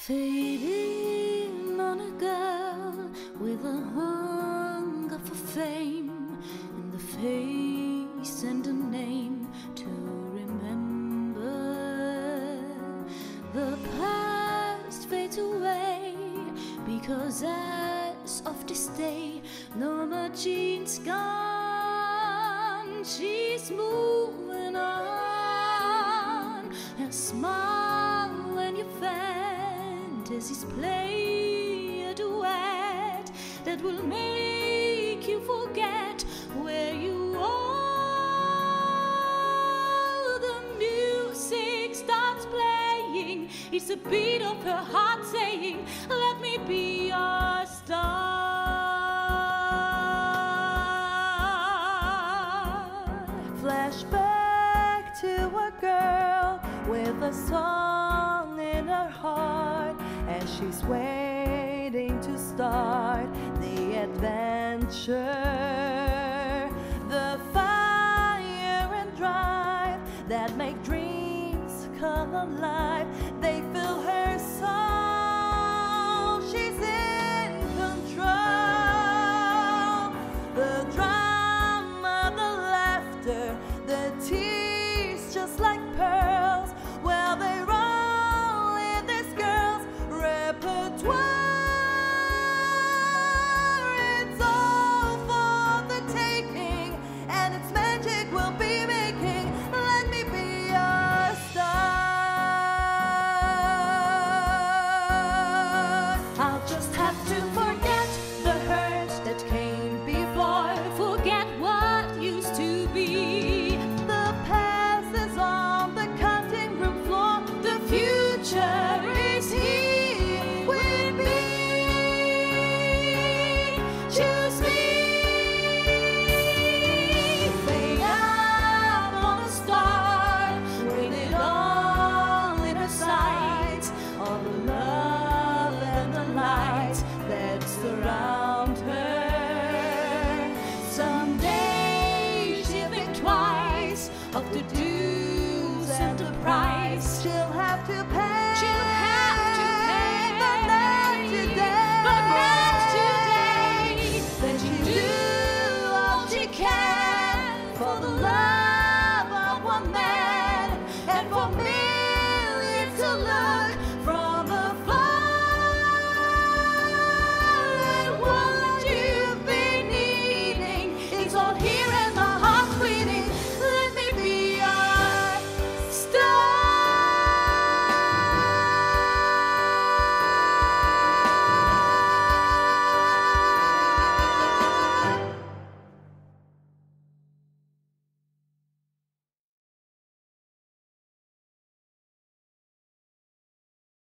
Fading on a girl with a hunger for fame, and the face and a name to remember. The past fades away because as of this day, Norma Jean's gone. She's moving on. Her smile when you fantasies play a duet that will make you forget where you are. The music starts playing. It's the beat of her heart saying, "Let me be your star." Flashback to a girl with a song in her heart as she's waiting to start the adventure. The fire and drive that make dreams come alive, they fill her soul. She's in control. The drama, the laughter, the tears just like pearls, well, they roll in this girl's repertoire. It's all for the taking, and its magic will be making. Let me be your star. I'll just have to forget the hurt that came before, forget what used to be. The past is on the cutting room floor. The future is here with me. Choose me. Way out on a star, with it all in her sights, all the love and the light that surround her. Someday she'll think twice of the dues and the price She'll have to pay